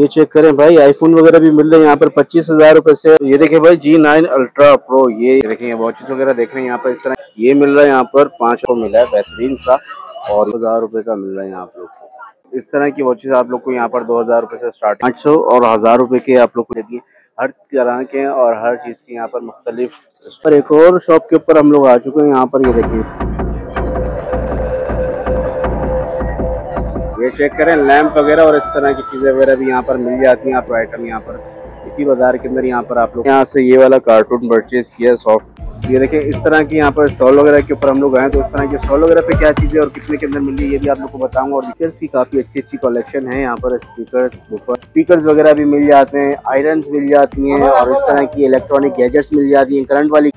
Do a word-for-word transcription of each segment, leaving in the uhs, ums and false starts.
ये चेक करें भाई, आईफोन वगैरह भी मिल रहे हैं यहाँ पर पच्चीस हजार रूपए से। ये देखें भाई जी नाइन अल्ट्रा प्रो, ये देखें वॉचेस वगैरह देख रहे हैं यहाँ पर। इस तरह ये मिल रहा है यहाँ पर पाँच को मिला है बेहतरीन सा, और हजार रुपए का मिल रहा है आप लोग को। इस तरह की वॉचेस आप लोग को यहाँ पर दो हजार रुपए से स्टार्ट, पाँच सौ और हजार रुपए के आप लोग को देती है। हर तरह के और हर चीज के यहाँ पर मुख्तलिफ। पर एक और शॉप के ऊपर हम लोग आ चुके हैं यहाँ पर, ये देखिए ये चेक करें लैंप वगैरह और इस तरह की चीजें वगैरह भी यहाँ पर मिल जाती हैं। आपको आइटम यहाँ पर इसी बाजार के अंदर यहाँ पर आप लोग यहाँ से ये वाला कार्टून परचेज किया सॉफ्ट। ये देखें इस तरह की यहाँ पर स्टॉल वगैरह के ऊपर हम लोग आए, तो इस तरह के स्टॉल वगैरह पे क्या चीजें और कितने के अंदर मिल रही है ये भी आप लोग को बताऊंगा। और स्पीकर्स की काफी अच्छी अच्छी कलेक्शन है यहाँ पर। स्पीकर्स स्पीकर्स वगैरह भी मिल जाते हैं, आयरन मिल जाती हैं, और इस तरह की इलेक्ट्रॉनिक गैजेट्स मिल जाती हैं। करंट वाली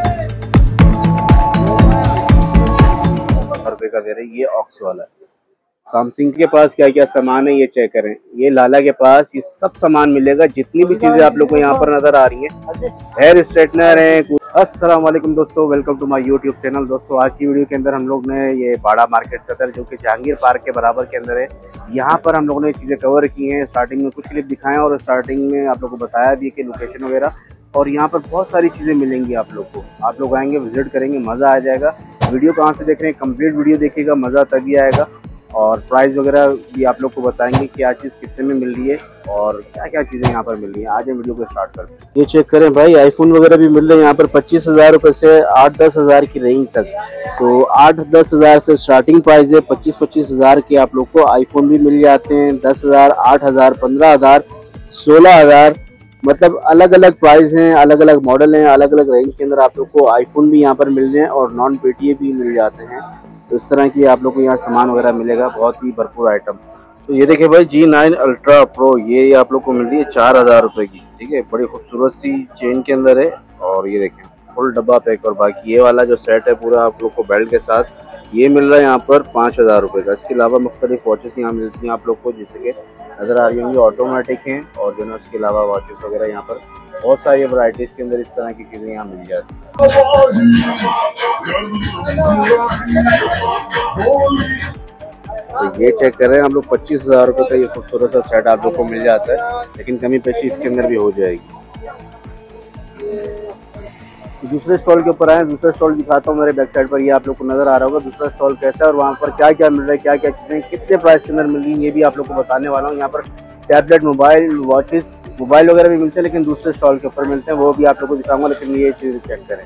रुपए का दे रहे, ये ऑक्स वाला है। सैमसंग के पास क्या क्या सामान है ये चेक करें। ये लाला के पास ये सब सामान मिलेगा, जितनी भी चीजें आप लोग को यहाँ पर नजर आ रही हैं। हेयर स्ट्रेटनर है। अस्सलाम वालेकुम दोस्तों, welcome to my YouTube channel. दोस्तों आज की वीडियो के अंदर हम लोग ने ये बाड़ा मार्केट सदर जो कि जहांगीर पार्क के बराबर के अंदर है, यहाँ पर हम लोगों ने चीजें कवर की हैं। स्टार्टिंग में कुछ क्लिप दिखाएं और स्टार्टिंग में आप लोग को बताया भी कि लोकेशन वगैरह, और यहाँ पर बहुत सारी चीजें मिलेंगी आप लोग को। आप लोग आएंगे, विजिट करेंगे, मजा आ जाएगा। वीडियो कहाँ से देख रहे हैं, कंप्लीट वीडियो देखिएगा, मजा तभी आएगा। और प्राइस वगैरह भी आप लोग को बताएंगे क्या चीज़ कितने में मिल रही है और क्या क्या चीज़ें यहाँ पर मिल रही है। आज हम वीडियो को स्टार्ट करते हैं। ये चेक करें भाई, आईफोन वगैरह भी मिल रहे हैं यहाँ पर पच्चीस हजार रुपए से आठ दस हजार की रेंज तक। तो आठ दस हजार से स्टार्टिंग प्राइस है। पच्चीस पच्चीस हजार के आप लोग को आईफोन भी मिल जाते हैं। दस हजार, आठ हजार, पंद्रह हजार, सोलह हजार, मतलब अलग अलग प्राइस हैं, अलग अलग मॉडल हैं, अलग अलग रेंज के अंदर आप लोग को आईफोन भी यहाँ पर मिल रहे हैं और नॉन पेटीए भी मिल जाते हैं। तो इस तरह की आप लोग को यहाँ सामान वगैरह मिलेगा, बहुत ही भरपूर आइटम। तो ये देखिए भाई जी नाइन अल्ट्रा प्रो, ये आप लोग को मिल रही है चार हजार रुपए की। ठीक है, बड़ी खूबसूरत सी चेन के अंदर है, और ये देखें फुल डब्बा पैक। और बाकी ये वाला जो सेट है पूरा आप लोग को बेल्ट के साथ, ये मिल रहा है यहाँ पर पाँच हजार रुपये का। इसके अलावा मुख्तलिफ वॉचेस यहाँ मिलती हैं आप लोग को, जैसे कि नज़र आ रही होंगी ऑटोमेटिक हैं, और जो है उसके अलावा वॉचेस वगैरह यहाँ पर बहुत सारी वैरायटीज़ के अंदर इस तरह की चीज़ें यहाँ मिल जाती हैं। तो ये चेक कर रहे हैं हम लोग, पच्चीस हजार रुपये का ये खूबसूरत सा सेट आप लोग को मिल जाता है, लेकिन कमी पेशी इसके अंदर भी हो जाएगी। दूसरे स्टॉल के ऊपर आए, दूसरा स्टॉल दिखाता हूँ मेरे बैक साइड पर। ये आप लोग को नजर आ रहा होगा दूसरा स्टॉल कैसा है और वहाँ पर क्या क्या मिल रहा है, क्या क्या चीज़ें कितने प्राइस के अंदर मिल रही है, ये भी आप लोग को बताने वाला हूँ। यहाँ पर टैबलेट, मोबाइल, वॉचेस, मोबाइल वगैरह भी मिलते हैं, लेकिन दूसरे स्टॉल के ऊपर मिलते हैं, वो भी आप लोग को दिखाऊंगा। लेकिन ये चीज़ चेक करें,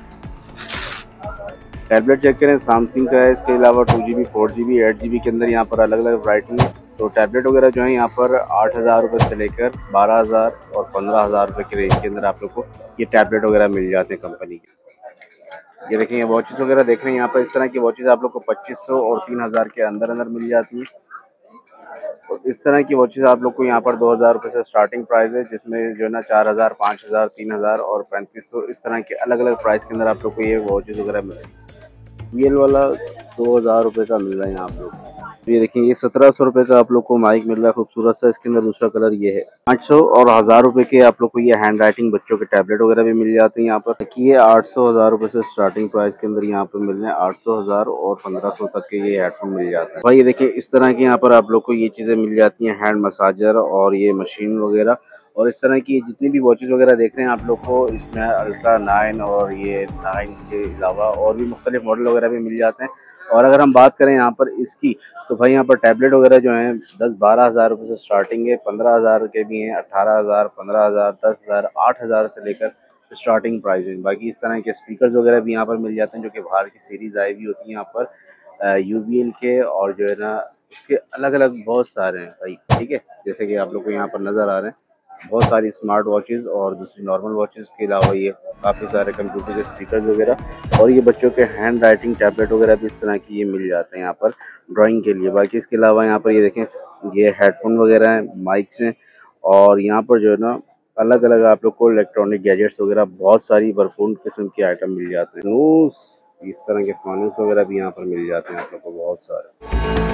टैबलेट चेक करें, सैमसंग का है। इसके अलावा two G B, four G B, eight G B के अंदर यहाँ पर अलग अलग वैरायटी है। तो टैबलेट वगैरह जो है यहाँ पर आठ हज़ार रुपये से लेकर बारह हज़ार और पंद्रह हज़ार रुपये की रेंज के अंदर आप लोग को ये टैबलेट वगैरह मिल जाते हैं कंपनी के। ये देखें, ये वॉचेस वगैरह देख रहे हैं यहाँ पर। इस तरह की वॉचेस आप लोग को पच्चीस सौ और तीन हज़ार के अंदर अंदर मिल जाती है। तो इस तरह की वॉचेस आप लोग को यहाँ पर दो हज़ार रुपये से स्टार्टिंग प्राइस है, जिसमें जो है ना चार हज़ार, पाँच हज़ार, तीन हज़ार और पैंतीस सौ इस तरह के अलग अलग प्राइस के अंदर आप लोग को ये वॉचेस वगैरह मिल रही है। वी एल वाला दो हज़ार रुपये का मिल रहा है यहाँ आप लोग। ये देखिए, ये सत्रह सौ रुपये का आप लोग को माइक मिल रहा है खूबसूरत सा। इसके अंदर दूसरा कलर ये है। पाँच सौ और हज़ार रुपये के आप लोग को ये हैंड राइटिंग बच्चों के टैबलेट वगैरह भी मिल जाते हैं यहाँ पर। देखिए ये आठ सौ हज़ार रुपये से स्टार्टिंग प्राइस के अंदर यहाँ पर मिल रहे हैं। आठ सौ, हज़ार और पंद्रह सौ तक के ये हेडफोन मिल जाते हैं भाई। ये देखिए इस तरह के यहाँ पर आप लोग को ये चीज़ें मिल जाती हैं, हैंड मसाजर और ये मशीन वगैरह। और इस तरह की जितनी भी वॉचेस वगैरह देख रहे हैं आप लोग को, इसमें अल्ट्रा नाइन और ये नाइन के अलावा और भी मुख्तलिफ मॉडल वगैरह भी मिल जाते हैं। और अगर हम बात करें यहाँ पर इसकी, तो भाई यहाँ पर टैबलेट वगैरह जो हैं दस बारह हज़ार रुपये से स्टार्टिंग है, पंद्रह हज़ार के भी हैं, अठारह हज़ार, पंद्रह हज़ार, दस हज़ार, आठ हज़ार से लेकर स्टार्टिंग प्राइस है। बाकी इस तरह के स्पीकर्स वगैरह भी यहाँ पर मिल जाते हैं, जो कि बाहर की सीरीज़ आई भी होती है यहाँ पर यू बी एल के, और जो है ना इसके अलग अलग बहुत सारे हैं भाई। ठीक है, जैसे कि आप लोग को यहाँ पर नज़र आ रहे हैं बहुत सारी स्मार्ट वॉचेस और दूसरी नॉर्मल वॉचेस के अलावा ये काफ़ी सारे कंप्यूटर के स्पीकर वगैरह, और ये बच्चों के हैंड राइटिंग टैबलेट वगैरह भी इस तरह की ये मिल जाते हैं यहाँ पर ड्राइंग के लिए। बाकी इसके अलावा यहाँ पर ये देखें, ये हेडफोन वगैरह हैं, माइक्स हैं, और यहाँ पर जो है ना अलग अलग आप लोग को इलेक्ट्रॉनिक गैजेट्स वगैरह बहुत सारी भरपूर किस्म के आइटम मिल जाते हैं। नूस, इस तरह के फानूस वगैरह भी यहाँ पर मिल जाते हैं आप लोग को बहुत सारे।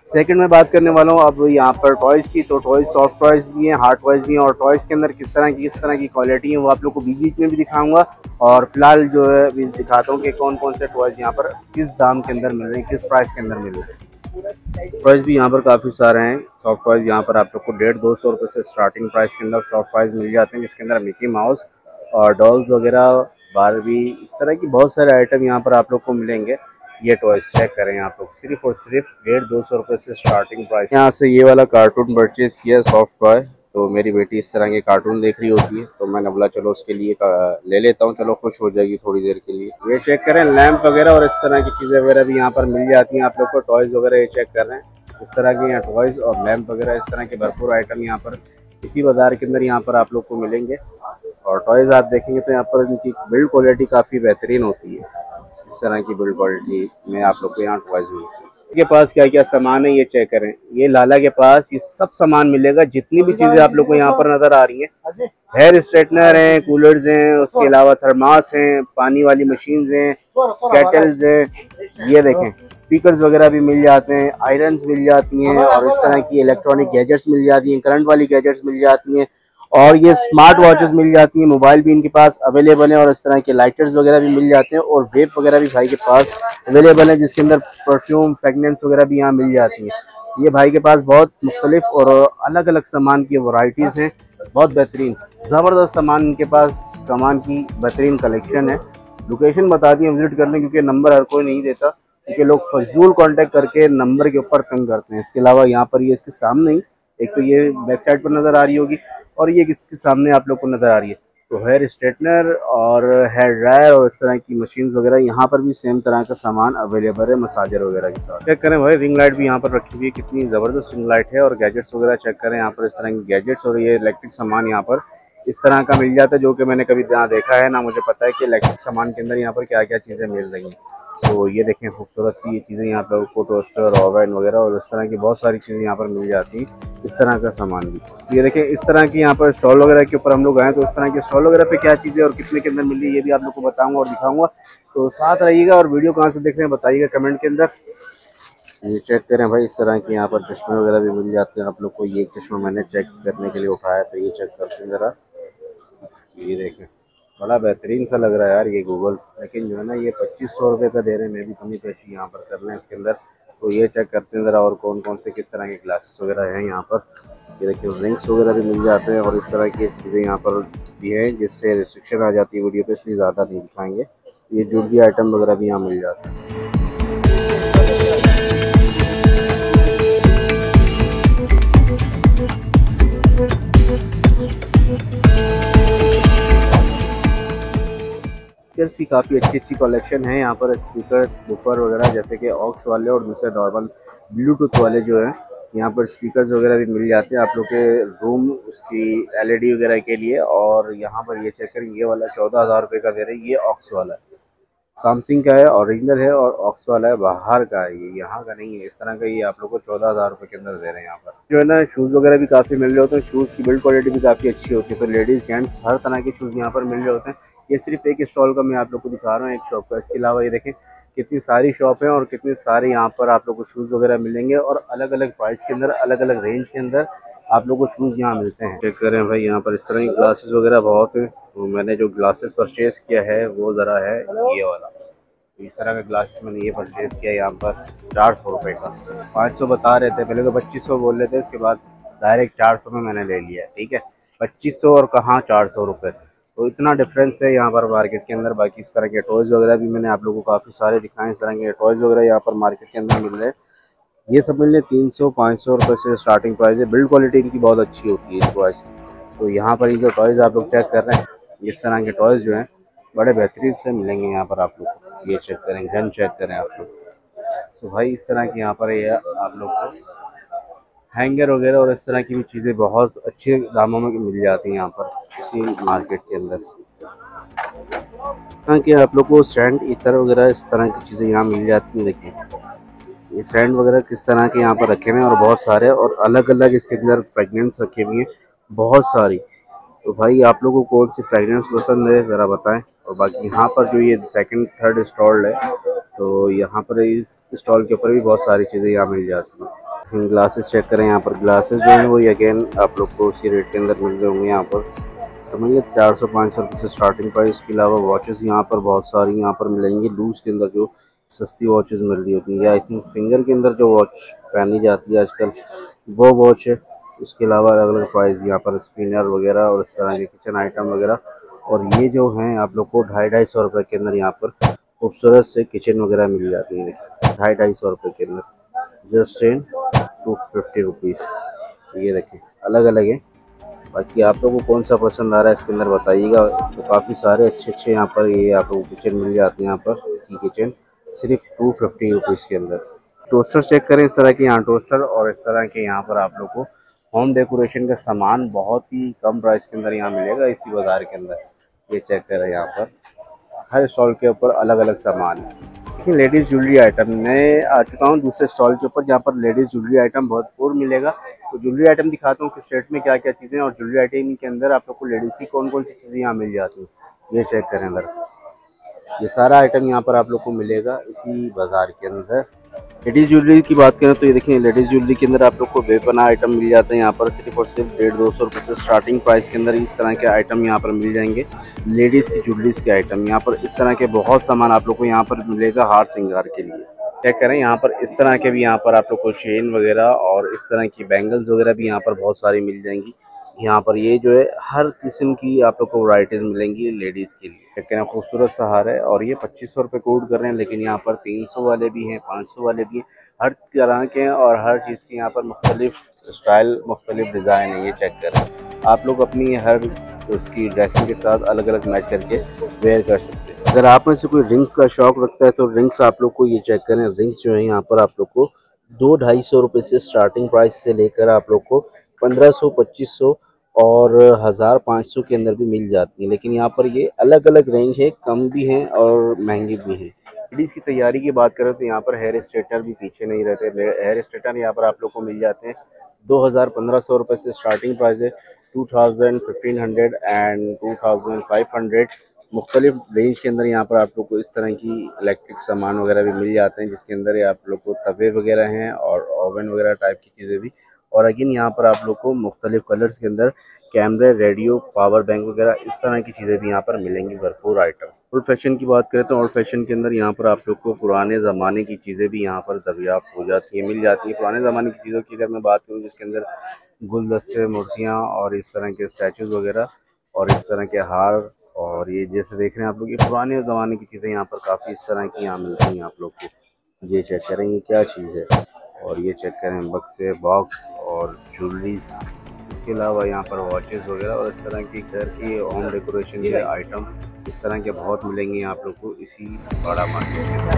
सेकंड में बात करने वाला हूँ अब यहाँ पर टॉयज़ की। तो टॉयज़ सॉफ्ट टॉयज़ भी हैं, हार्ड टॉयज़ भी हैं, और टॉयज़ के अंदर किस तरह की किस तरह की क्वालिटी है वो आप लोग को बीच बीच में भी दिखाऊंगा। और फिलहाल जो है भी दिखाता हूँ कि कौन कौन से टॉयज़ यहाँ पर किस दाम के अंदर मिल रहे हैं, किस प्राइस के अंदर मिल रहे हैं। टॉयज़ भी यहाँ पर काफ़ी सारे हैं। सॉफ्ट टॉयज़ यहाँ पर आप लोग को डेढ़ दो सौ रुपये से स्टार्टिंग प्राइस के अंदर सॉफ्ट टॉयज़ मिल जाते हैं, जिसके अंदर मिकी माउस और डॉल्स वगैरह, बारबी, इस तरह की बहुत सारे आइटम यहाँ पर आप लोग को मिलेंगे। ये टॉयज चेक करें आप लोग, सिर्फ और सिर्फ डेढ़ दो सौ रुपये से स्टार्टिंग प्राइस। यहाँ से ये वाला कार्टून परचेज किया सॉफ्ट टॉय। तो मेरी बेटी इस तरह के कार्टून देख रही होती है, तो मैंने बोला चलो उसके लिए ले लेता हूँ, चलो खुश हो जाएगी थोड़ी देर के लिए। ये चेक करें, लैंप वगैरह और इस तरह की चीज़ें वगैरह भी यहाँ पर मिल जाती हैं आप लोग को। टॉयज़ वगैरह ये चेक कर रहे हैं, इस तरह के यहाँ टॉयज़ और लैंप वगैरह इस तरह के भरपूर आइटम यहाँ पर इसी बाज़ार के अंदर यहाँ पर आप लोग को मिलेंगे। और टॉयज़ आप देखेंगे तो यहाँ पर इनकी बिल्ड क्वालिटी काफ़ी बेहतरीन होती है। इस तरह की बिल्ड क्वालिटी में आप लोग को यहाँ टॉयज़ मिलती है। के पास क्या क्या सामान है ये चेक करें। ये लाला के पास ये सब सामान मिलेगा, जितनी भी चीज़ें आप लोग को यहाँ पर नज़र आ रही हैं। हेयर स्ट्रेटनर हैं, कूलर्स हैं, उसके अलावा थर्मास हैं, पानी वाली मशीन्स हैं, केटल्स हैं। ये देखें, स्पीकर्स वगैरह भी मिल जाते हैं, आयरन्स मिल जाती हैं, और इस तरह की इलेक्ट्रॉनिक गैजेट्स मिल जाती हैं, करंट वाली गैजेट्स मिल जाती हैं, और ये स्मार्ट वॉचेस मिल जाती हैं। मोबाइल भी इनके पास अवेलेबल है, और इस तरह के लाइटर्स वगैरह भी मिल जाते हैं, और वेप वगैरह भी भाई के पास अवेलेबल है, जिसके अंदर परफ्यूम फ्रेगनेंस वगैरह भी यहाँ मिल जाती हैं। ये भाई के पास बहुत मुख्तलिफ और अलग अलग सामान की वैरायटीज़ हैं, बहुत बेहतरीन ज़बरदस्त सामान इनके पास, सामान की बेहतरीन कलेक्शन है। लोकेशन बता दी विजिट कर लें, क्योंकि नंबर हर कोई नहीं देता, क्योंकि लोग फजूल कांटेक्ट करके नंबर के ऊपर तंग करते हैं। इसके अलावा यहाँ पर ये इसके सामने ही एक तो ये बैक साइड पर नज़र आ रही होगी, और ये इसके सामने आप लोग को नज़र आ रही है। तो हेयर स्ट्रेटनर और हेयर ड्रायर और इस तरह की मशीन वगैरह यहाँ पर भी सेम तरह का सामान अवेलेबल है मसाजर वगैरह के साथ। चेक करें भाई, रिंग लाइट भी यहाँ पर रखी हुई है, कितनी ज़बरदस्त रिंग लाइट है। और गैजेट्स वगैरह चेक करें यहाँ पर, इस तरह के गैजेट्स और ये इलेक्ट्रिक सामान यहाँ पर इस तरह का मिल जाता है, जो कि मैंने कभी यहाँ देखा है ना, मुझे पता है कि इलेक्ट्रिक सामान के अंदर यहाँ पर क्या क्या चीज़ें मिल रही हैं। तो ये देखें खूबसूरत सी ये चीज़ें यहाँ पर, को टोस्टर, ओवन वगैरह और इस तरह की बहुत सारी चीज़ें यहाँ पर मिल जाती हैं, इस तरह का सामान भी। ये देखें, इस तरह की यहाँ पर स्टॉल वगैरह के ऊपर हम लोग आए, तो इस तरह के स्टॉल वगैरह पे क्या चीज़ें और कितने के अंदर मिल रही है ये भी आप लोग को बताऊँगा और दिखाऊँगा। तो साथ रहिएगा, और वीडियो कहाँ से देख रहे हैं बताइएगा कमेंट के अंदर। ये चेक करें भाई, इस तरह के यहाँ पर चश्मे वगैरह भी मिल जाते हैं आप लोग को। ये चश्मा मैंने चेक करने के लिए उठाया, तो ये चेक करते हैं ज़रा। ये देखें, बड़ा बेहतरीन सा लग रहा है यार ये गूगल, लेकिन जो है ना ये पच्चीस सौ रुपये का दे रहे हैं। मैं भी कमी पेशी यहाँ पर कर रहे हैं इसके अंदर। तो ये चेक करते हैं ज़रा, और कौन कौन से किस तरह के ग्लासेस वगैरह हैं यहाँ पर। ये देखिए, रिंग्स वगैरह भी मिल जाते हैं, और इस तरह की चीज़ें यहाँ पर भी हैं, जिससे रिस्ट्रिक्शन आ जाती है वीडियो पे, इसलिए ज़्यादा नहीं दिखाएंगे। ये ज्वेलरी आइटम वगैरह भी यहाँ मिल जाते हैं। स्पीकर्स की काफ़ी अच्छी अच्छी कलेक्शन है यहाँ पर। स्पीकर्स, बुफर वगैरह, जैसे कि ऑक्स वाले और दूसरे नॉर्मल ब्लूटूथ वाले जो है, यहाँ पर स्पीकर्स वगैरह भी मिल जाते हैं आप लोग के रूम उसकी एलईडी वगैरह के लिए। और यहाँ पर ये चेक करें, ये वाला चौदह हज़ार रुपये का दे रहे हैं। ये ऑक्स वाला है, सैमसंग का है, ओरिजिनल है, और ऑक्स वाला है, बाहर का है, ये यहाँ का नहीं है। इस तरह का ये आप लोग को चौदह हज़ार रुपये के अंदर दे रहे हैं। यहाँ पर जो है ना शूज़ वगैरह भी काफ़ी मिल रहे होते हैं, शूज़ की बिल्ड क्वालिटी भी काफ़ी अच्छी होती है। तो लेडीज़ जेंट्स हर तरह के शूज़ यहाँ पर मिल रहे होते हैं। ये सिर्फ एक स्टॉल का मैं आप लोग को दिखा रहा हूँ, एक शॉप का। इसके अलावा ये देखें कितनी सारी शॉप है, और कितने सारे यहाँ पर आप लोग को शूज़ वगैरह मिलेंगे, और अलग अलग प्राइस के अंदर, अलग अलग रेंज के अंदर आप लोग को शूज़ यहाँ मिलते हैं। चेक करें भाई, यहाँ पर इस तरह की ग्लासेस वगैरह बहुत हैं। तो मैंने जो ग्लासेस परचेज़ किया है वो ज़रा है ये वाला, इस तरह का ग्लासेस मैंने ये परचेज़ किया यहाँ पर चार सौ रुपये का। पाँच सौ बता रहे थे, पहले तो पच्चीस सौ बोल रहे थे, उसके बाद डायरेक्ट चार सौ में मैंने ले लिया। ठीक है, पच्चीस सौ और कहाँ चार सौ रुपये, तो इतना डिफरेंस है यहाँ पर मार्केट के अंदर। बाकी इस तरह के टॉयज़ वगैरह भी मैंने आप लोगों को काफ़ी सारे दिखाए। इस तरह के टॉयज़ वगैरह यहाँ पर मार्केट के अंदर मिल रहे हैं। ये सब मिल रहे तीन सौ पाँच सौ रुपये से स्टार्टिंग प्राइस है। बिल्ड क्वालिटी इनकी बहुत अच्छी होती है इस टॉयज़ की। तो यहाँ पर ये जो टॉयज़ आप लोग चेक कर रहे हैं, इस तरह के टॉयज़ जो हैं बड़े बेहतरीन से मिलेंगे यहाँ पर आप लोग को। ये चेक करें, गन चेक करें आप लोग। तो भाई इस तरह की यहाँ पर ये आप लोग को हैंगर वगैरह और इस तरह की भी चीज़ें बहुत अच्छे दामों में मिल जाती हैं यहाँ पर इसी मार्केट के अंदर। कि आप लोग को स्टैंड इतर वगैरह इस तरह की चीज़ें यहाँ मिल जाती हैं। देखिए ये स्टैंड वगैरह किस तरह के यहाँ पर रखे हुए हैं, और बहुत सारे, और अलग अलग इसके अंदर फ्रेगनेंस रखे हुए हैं बहुत सारी। तो भाई आप लोगों को कौन सी फ्रेगनेंस पसंद है ज़रा बताएं। और बाकी यहाँ पर जो ये सेकंड थर्ड स्टॉल है, तो यहाँ पर इस स्टॉल के ऊपर भी बहुत सारी चीज़ें यहाँ मिल जाती हैं। ग्लासेस चेक करें, यहाँ पर ग्लासेस जो हैं वो अगेन आप लोग को उसी रेट के अंदर मिल रहे होंगे। यहाँ पर समझिए चार सौ पाँच सौ रुपये से स्टार्टिंग प्राइस। इसके अलावा वॉचेस यहाँ पर बहुत सारी यहाँ पर मिलेंगी लूज के अंदर, जो सस्ती वॉचेस मिल रही होती हैं। आई थिंक फिंगर के अंदर जो वॉच पहनी जाती है आजकल वो वॉच है। उसके अलावा अलग अलग प्राइस यहाँ पर स्पिनर वगैरह और इस तरह के किचन आइटम वगैरह। और ये जो हैं आप लोग को ढाई ढाई सौ रुपये के अंदर यहाँ पर खूबसूरत से किचन वगैरह मिल जाती है। देखिए ढाई ढाई सौ रुपये के अंदर just in two fifty rupees. ये देखें अलग अलग है। बाकी आप लोगों को कौन सा पसंद आ रहा है इसके अंदर बताइएगा। तो काफ़ी सारे अच्छे अच्छे यहाँ पर ये आप लोगों को किचन मिल जाते हैं। यहाँ पर की किचन सिर्फ टू फिफ्टी रुपीज़ के अंदर। टोस्टर चेक करें, इस तरह के यहाँ टोस्टर और इस तरह के यहाँ पर आप लोग को होम डेकोरेशन का सामान बहुत ही कम प्राइस के अंदर यहाँ मिलेगा इसी बाज़ार के अंदर। ये चेक करें, यहाँ पर हर स्टॉल के ऊपर अलग अलग सामान है। देखिए लेडीज़ ज्वेलरी आइटम, मैं आ चुका हूँ दूसरे स्टॉल के ऊपर जहाँ पर लेडीज़ ज्वेलरी आइटम भरपूर मिलेगा। तो ज्वेलरी आइटम दिखाता हूँ किस रेट में क्या क्या चीज़ें, और ज्वेलरी आइटम के अंदर आप लोग को लेडीज़ की कौन कौन सी चीज़ें यहाँ मिल जाती हैं। ये चेक करें अंदर, ये सारा आइटम यहाँ पर आप लोग को मिलेगा इसी बाज़ार के अंदर। लेडीज़ ज्वेलरी की बात करें तो ये देखिए लेडीज़ ज्वेलरी के अंदर आप लोग को बेपना आइटम मिल जाते हैं। यहाँ पर सिर्फ और सिर्फ डेढ़ दो सौ रुपये से स्टार्टिंग प्राइस के अंदर इस तरह के आइटम यहाँ पर मिल जाएंगे। लेडीज़ की ज्वेलरीज के आइटम यहाँ पर इस तरह के बहुत सामान आप लोग को यहाँ पर मिलेगा हार श्रृंगार के लिए। चेक करें, यहाँ पर इस तरह के भी यहाँ पर आप लोग को चेन वगैरह और इस तरह की बैंगल्स वगैरह भी यहाँ पर बहुत सारी मिल जाएंगी। यहाँ पर ये जो है हर किस्म की आप लोग को वैरायटीज़ मिलेंगी लेडीज़ के लिए। चेक करें खूबसूरत सा हार है और ये पच्चीस सौ रुपये कोट कर रहे हैं, लेकिन यहाँ पर तीन सौ वाले भी हैं, पाँच सौ वाले भी हैं, हर तरह के हैं और हर चीज़ की यहाँ पर मुख्तलिफ स्टाइल मुख्तलिफ डिज़ाइन है। ये चेक करें, आप लोग अपनी हर उसकी ड्रेसिंग के साथ अलग अलग मैच करके वेयर कर सकते हैं। अगर आप में से कोई रिंग्स का शौक रखता है तो रिंग्स आप लोग को ये चेक करें, रिंग्स जो है यहाँ पर आप लोग को दो ढाई सौ रुपये से स्टार्टिंग प्राइस से लेकर आप लोग को पंद्रह सौ पच्चीस सौ और हज़ार पाँच सौ के अंदर भी मिल जाती हैं। लेकिन यहाँ पर ये अलग अलग रेंज है, कम भी हैं और महंगी भी हैं। लेडीज़ की तैयारी की बात करें तो यहाँ पर हेयर स्ट्रेटनर भी पीछे नहीं रहते। हेयर स्ट्रेटनर यहाँ पर आप लोग को मिल जाते हैं दो हज़ार पंद्रह सौ रुपये से स्टार्टिंग प्राइस है, two thousand fifteen hundred and two thousand five hundred मुख्तलिफ रेंज के अंदर यहाँ पर आप लोग को इस तरह की इलेक्ट्रिक सामान वगैरह भी मिल जाते हैं, जिसके अंदर आप लोग को तवे वगैरह हैं और ओवन वगैरह टाइप की चीज़ें भी। और अगेन यहाँ पर आप लोग को मुख्तलिफ कलर्स के अंदर कैमरे, रेडियो, पावर बैंक वगैरह इस तरह की चीज़ें भी यहाँ पर मिलेंगी, भरपूर आइटम। ओल्ड फैशन की बात करें तो ओल्ड फैशन के अंदर यहाँ पर आप लोग को पुराने ज़माने की चीज़ें भी यहाँ पर दरियाफ्त हो जाती हैं, मिल जाती हैं। पुराने ज़माने की चीज़ों की अगर मैं बात करूँ जिसके अंदर गुलदस्ते, मूर्तियाँ और इस तरह के स्टैचूज़ वगैरह और इस तरह के हार, और ये जैसे देख रहे हैं आप लोग ये पुराने ज़माने की चीज़ें यहाँ पर काफ़ी इस तरह की यहाँ मिलती हैं आप लोग को। ये चेक करें ये क्या चीज़ है, और ये चेक करें बक्से, बॉक्स और ज्वेलरीज। इसके अलावा यहाँ पर वॉचेस वगैरह और इस तरह की घर की होम डेकोरेशन के आइटम इस तरह के बहुत मिलेंगे आप लोग को इसी बड़ा मार्केट में।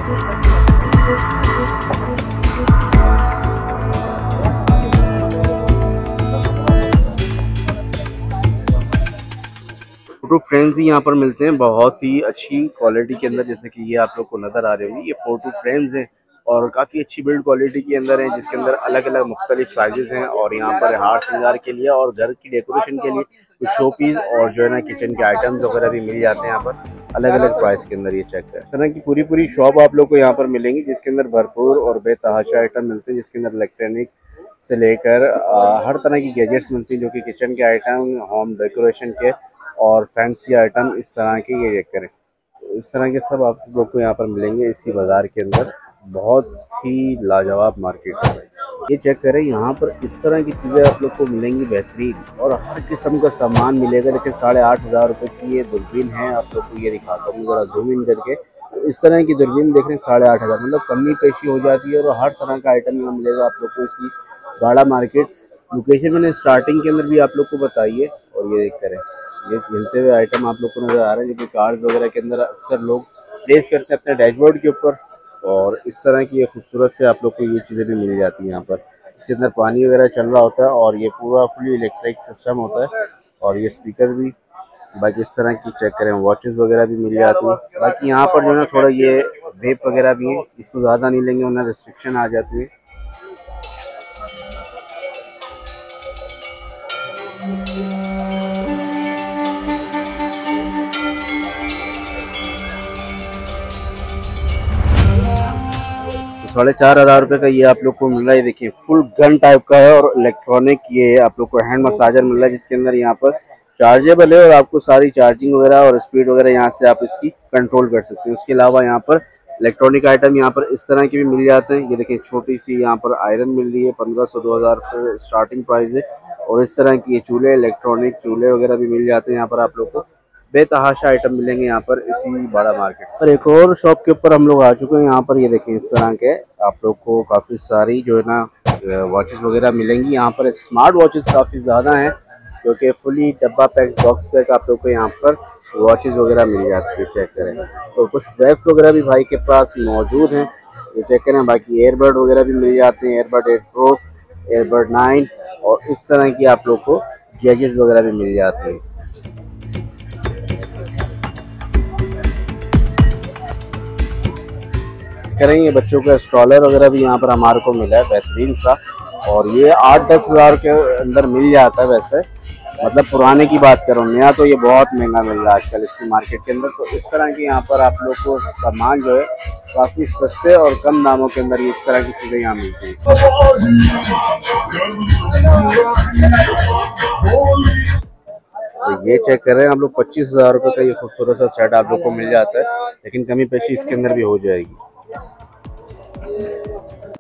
फोटो फ्रेम्स भी यहाँ पर मिलते हैं बहुत ही अच्छी क्वालिटी के अंदर, जैसे कि ये आप लोग को नज़र आ रहे होंगे। ये फोटो फ्रेम्स हैं और काफ़ी अच्छी बिल्ड क्वालिटी के अंदर है, जिसके अंदर अलग अलग मुख्तलिफ साइजेस हैं। और यहाँ पर हार श्रृंगार के लिए और घर की डेकोरेशन के लिए कुछ शो पीस और जो है ना किचन के आइटम्स वगैरह भी मिल जाते हैं यहाँ पर अलग अलग प्राइस के अंदर। ये चेक करें, इस तरह की पूरी पूरी शॉप आप लोग को यहाँ पर मिलेंगी, जिसके अंदर भरपूर और बेतहाशा आइटम मिलते हैं, जिसके अंदर इलेक्ट्रॉनिक से लेकर हर तरह की गैजेट्स मिलती हैं, जो कि किचन के आइटम, होम डेकोरेशन के और फैंसी आइटम इस तरह के। ये चेक करें, तो इस तरह के सब आप लोग को यहाँ पर मिलेंगे इसी बाज़ार के अंदर। बहुत ही लाजवाब मार्केट है। ये चेक करें, यहाँ पर इस तरह की चीज़ें आप लोग को मिलेंगी बेहतरीन, और हर किस्म का सामान मिलेगा। लेकिन साढ़े आठ हज़ार रुपये की ये दूरबीन है, आप लोग को ये दिखाता हूँ ज़रा जूम इन करके। तो इस तरह की दूरबीन देख रहे हैं साढ़े आठ हज़ार, मतलब कमी पेशी हो जाती है और हर तरह का आइटम यहाँ मिलेगा आप लोग को इसी बाड़ा मार्केट। लोकेशन मैंने स्टार्टिंग के अंदर भी आप लोग को बताइए। और ये देख करें, ये मिलते हुए आइटम आप लोग को नज़र आ रहे हैं, जो कि कार्स वगैरह के अंदर अक्सर लोग प्लेस करते हैं अपने डैशबोर्ड के ऊपर। और इस तरह की ये खूबसूरत से आप लोग को ये चीज़ें भी मिल जाती हैं यहाँ पर। इसके अंदर पानी वगैरह चल रहा होता है और ये पूरा फुली इलेक्ट्रिक सिस्टम होता है, और ये स्पीकर भी। बाकी इस तरह की चेक करें वॉचेस वगैरह भी मिल जाती हैं। बाकी यहाँ पर जो है ना थोड़ा ये वेप वगैरह भी है, इसको ज़्यादा नहीं लेंगे उन्हें रिस्ट्रिक्शन आ जाती है। साढ़े चार हजार रुपये का ये आप लोग को मिल रहा है। देखिए फुल गन टाइप का है और इलेक्ट्रॉनिक ये आप लोग को हैंड मसाजर मिल रहा है, जिसके अंदर यहाँ पर चार्जेबल है और आपको सारी चार्जिंग वगैरह और स्पीड वगैरह यहाँ से आप इसकी कंट्रोल कर सकते हैं। उसके अलावा यहाँ पर इलेक्ट्रॉनिक आइटम यहाँ पर इस तरह के भी मिल जाते हैं। ये देखिए छोटी सी यहाँ पर आयरन मिल रही है, पंद्रह सौ दो हज़ार से स्टार्टिंग प्राइस है। और इस तरह की ये चूल्हे, इलेक्ट्रॉनिक चूल्हे वगैरह भी मिल जाते हैं। यहाँ पर आप लोग को बेतहाशा आइटम मिलेंगे यहाँ पर इसी बड़ा मार्केट पर। एक और शॉप के ऊपर हम लोग आ चुके हैं। यहाँ पर ये देखें इस तरह के आप लोग को काफ़ी सारी जो है ना वॉचेस वगैरह मिलेंगी। यहाँ पर स्मार्ट वॉचेस काफ़ी ज़्यादा हैं, जो कि फुली डब्बा पैक बॉक्स पैक आप लोग को यहाँ पर वॉचेस वगैरह मिल जाती है। चेक करें तो कुछ बैग्स वगैरह भी भाई के पास मौजूद हैं, ये चेक करें। बाकी एयरबड वगैरह भी मिल जाते हैं, Airbud eight pro, Airbud nine और इस तरह की आप लोग को गैजेट्स वगैरह भी मिल जाते हैं। करें ये बच्चों का स्ट्रॉलर वगैरह भी यहाँ पर हमारे को मिला है बेहतरीन सा, और ये आठ दस हज़ार के अंदर मिल जाता है। वैसे मतलब पुराने की बात करूँ, नया तो ये बहुत महंगा मिल रहा है आजकल इसकी मार्केट के अंदर। तो इस तरह की यहाँ पर आप लोग को सामान जो है काफ़ी सस्ते और कम दामों के अंदर इस तरह की चीज़ें यहाँ मिलती हैं। तो ये चेक कर रहे हैं हम लोग, पच्चीस हज़ार रुपये का ये खूबसूरत सा सेट आप लोग को मिल जाता है, लेकिन कमी पेशी इसके अंदर भी हो जाएगी।